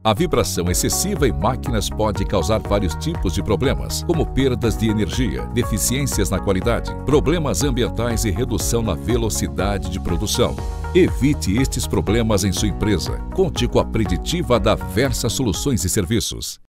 A vibração excessiva em máquinas pode causar vários tipos de problemas, como perdas de energia, deficiências na qualidade, problemas ambientais e redução na velocidade de produção. Evite estes problemas em sua empresa. Conte com a Preditiva da Versa Soluções e Serviços.